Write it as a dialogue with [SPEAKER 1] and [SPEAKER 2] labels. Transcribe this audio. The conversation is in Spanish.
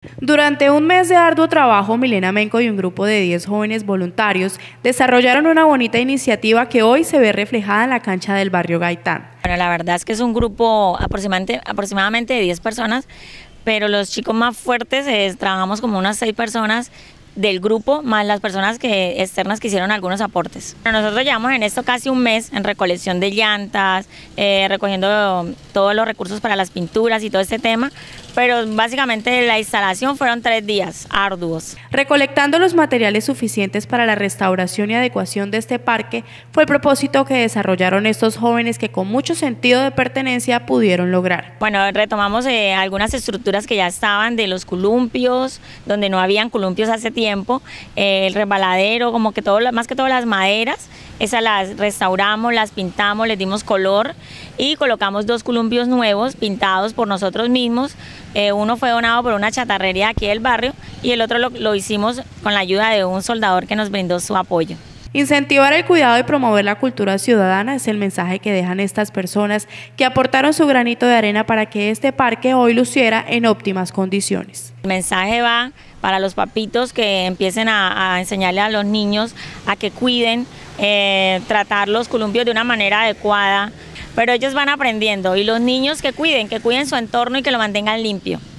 [SPEAKER 1] Durante un mes de arduo trabajo, Milena Menco y un grupo de 10 jóvenes voluntarios desarrollaron una bonita iniciativa que hoy se ve reflejada en la cancha del barrio Gaitán.
[SPEAKER 2] Bueno, la verdad es que es un grupo aproximadamente de 10 personas, pero los chicos más fuertes trabajamos como unas 6 personas del grupo, más las personas externas que hicieron algunos aportes. Bueno, nosotros llevamos en esto casi un mes en recolección de llantas, recogiendo todos los recursos para las pinturas y todo este tema, pero básicamente la instalación fueron 3 días arduos.
[SPEAKER 1] Recolectando los materiales suficientes para la restauración y adecuación de este parque fue el propósito que desarrollaron estos jóvenes que con mucho sentido de pertenencia pudieron lograr.
[SPEAKER 2] Bueno, retomamos algunas estructuras que ya estaban de los columpios, donde no habían columpios hace tiempo, el resbaladero, como que más que todo las maderas, esas las restauramos, las pintamos, les dimos color y colocamos 2 columpios nuevos pintados por nosotros mismos. Uno fue donado por una chatarrería aquí del barrio y el otro lo hicimos con la ayuda de un soldador que nos brindó su apoyo.
[SPEAKER 1] Incentivar el cuidado y promover la cultura ciudadana es el mensaje que dejan estas personas que aportaron su granito de arena para que este parque hoy luciera en óptimas condiciones.
[SPEAKER 2] El mensaje va para los papitos que empiecen a enseñarle a los niños a que cuiden, tratar los columpios de una manera adecuada, pero ellos van aprendiendo, y los niños que cuiden su entorno y que lo mantengan limpio.